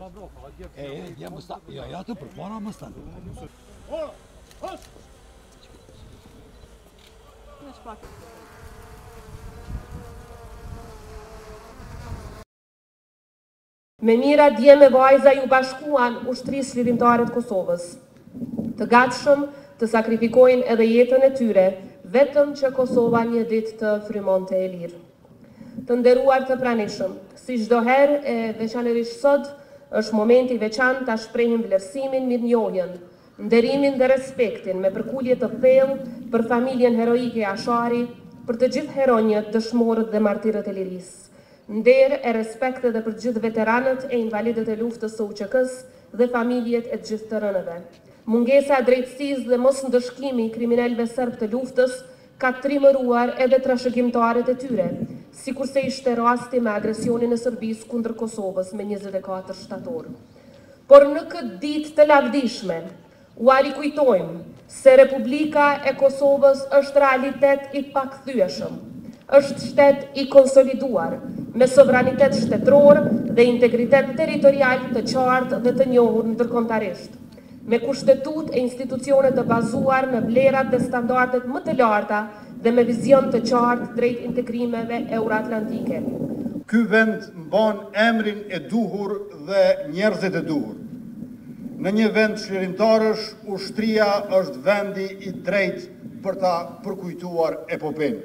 Ja më sta, ja të përpara më sta. Me mira dje me vajza ju bashkuan ushtrisë lirimtare të Kosovës, të gatshëm të sakrifikojnë edhe jetën e tyre, vetëm që Kosova një ditë të frymonte e lirë. Të nderuar të pranishëm, si çdo herë e veçanërisht sot, është momenti veçantë ta shprehim vlerësimin, mirënjohjen, nderimin dhe respektin me përkulje të thellë për familjen heroike e Ashari, për të gjithë heronjët, dëshmorët dhe martirët e lirisë. Nder e respekt edhe për gjithë veteranët e invalidët e luftës së UÇK-s dhe familjet e gjithë të rënëve. Mungesa e drejtësisë dhe mos ndëshkimi i kriminalëve serb të luftës ka trimëruar edhe trashëgimtarët e tyre, sikurse ishte rasti me agresionin e Serbisë kundër Kosovës me 24 shtator. Por në këtë ditë të lavdishme, u arikujtojmë se Republika e Kosovës është realitet i pakthyeshëm, është shtet i konsoliduar, me sovranitet shtetëror dhe integritet territorial të qartë dhe të njohur ndërkombëtarisht, me kushtetut e institucione të bazuar në vlerat dhe standardet më të larta dhe me vizion të qartë drejt integrimeve euroatlantike. Ky vend mban emrin e duhur dhe njerëzit e duhur. Në një vend çlirimtarësh, ushtria është vendi i drejtë për ta përkujtuar epopenë.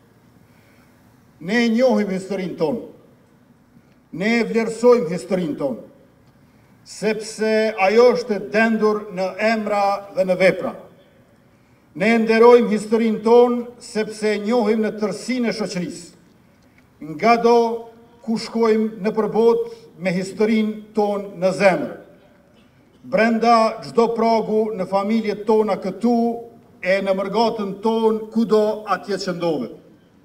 Ne e njohim historinë tonë, ne e vlerësojmë historinë tonë, sepse ajo është e dendur në emra dhe në vepra. Ne e nderojmë historinë tonë, sepse e njohim në tërsinë e shoqërisë, ngado ku shkojmë në përbot me historinë tonë në zemër. Brenda çdo pragu në familjet tona këtu e në mërgatën tonë kudo atje që ndodhet.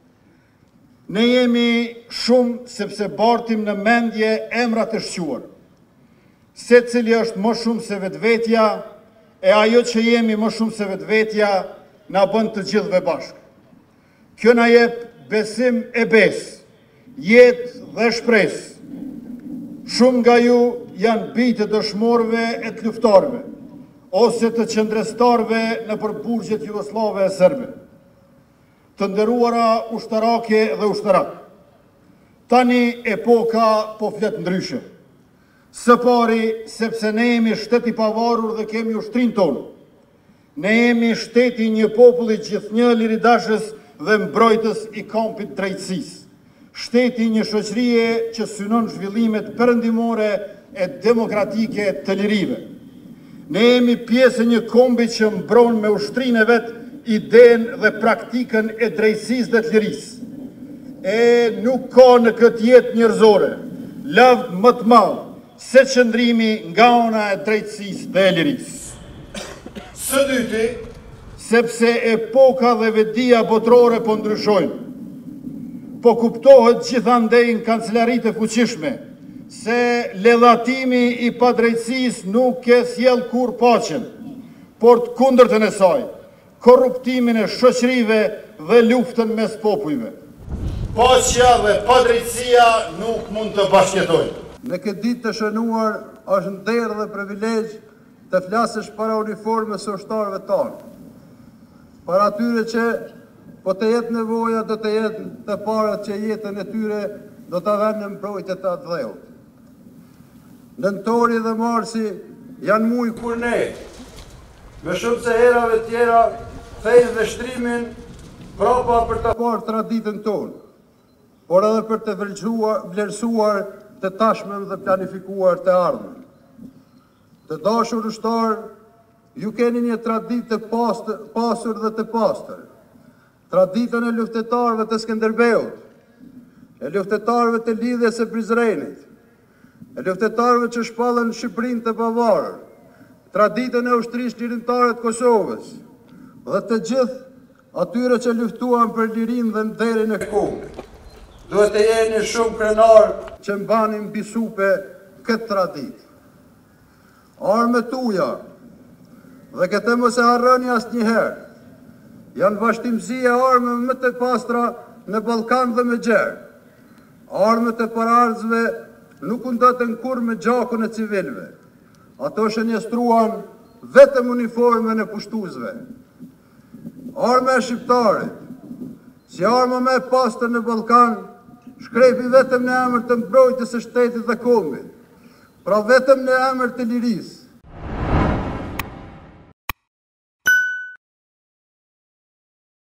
Ne jemi shumë sepse bartim në mendje emrat e shquar. Secili është më shumë se vetvetja, e ajo që jemi më shumë se vetvetja na bën të gjithëve bashkë. Kjo na jep besim e besë, jetë dhe shpresë. Shumë nga ju janë bijtë të dëshmorëve e të luftarëve, ose të qendrestarëve në përburgjet jugoslave e serbe. Të nderuara ushtarake dhe ushtarak. Tani epoka po flet ndryshe. Së pari, sepse ne jemi shtet i pavarur dhe kemi ushtrinë tonë. Ne jemi shteti një populli gjithnjë liridashës dhe mbrojtës i kampit drejtësisë. Shteti një shoqërie që synon zhvillimet perëndimore e demokratike të lirive. Ne jemi pjesë e një kombi që mbron me ushtrinë e vet idenë dhe praktikën e drejtësisë dhe të lirisë. E nuk ka në këtë jetë njerëzore lavd më të madh se qëndrimi nga ana e drejtësisë dhe e lirisë. Së dyti, sepse epoka dhe vetdia botërore po ndryshojnë. Po kuptohet gjithandej në kancelarit e fuqishme se ledhatimi i padrejtësisë nuk e sjell kur paqen, por të kundërtën e saj, korruptimin e shoqërive dhe luftën mes popujve. Paqja dhe padrejtësia nuk mund të bashkëjetojnë. Në këtë ditë të shënuar është nder dhe privilegj të flasësh para uniformës së ushtarëve tanë. Para atyre që po të jetë nevoja, do të jetë të parët që jetën e tyre do të vënë në mbrojtje të atë dheut. Nëntori dhe marsi janë muaj kur ne, me shumë se herave tjera, thejnë dhe shtrimin prapa për të parë traditën tonë, por edhe për të vlerësuar të tashmen dhe planifikuar të ardhmen. Të dashur ushtar, ju keni një traditë të pasur dhe të pastër, traditën e luftetarëve të Skënderbeut, e luftetarëve të lidhjes së Prizrenit, e luftetarëve që shpallën Shqipërinë të pavarur, traditën e ushtrisë lirimtare të Kosovës, dhe të gjithë atyre që luftuan për lirinë dhe nderin e kombit. Duhet të jeni shumë krenar që mbanin mbi supe këtë traditë. Armët tuaja, dhe këtë mos e harroni asnjëherë, janë vazhdimsi e armëve më të pastra në Ballkan dhe më gjerë. Armët e paraardhësve nuk ndëtën kur me gjakun e civilve. Ato shënjestruan vetëm uniformen e pushtuzve. Arma e shqiptarit, si arma me pastër në Ballkan, shkrepi vetëm në emër të mbrojtjes së shtetit dhe kombit, pra vetëm në emër të lirisë.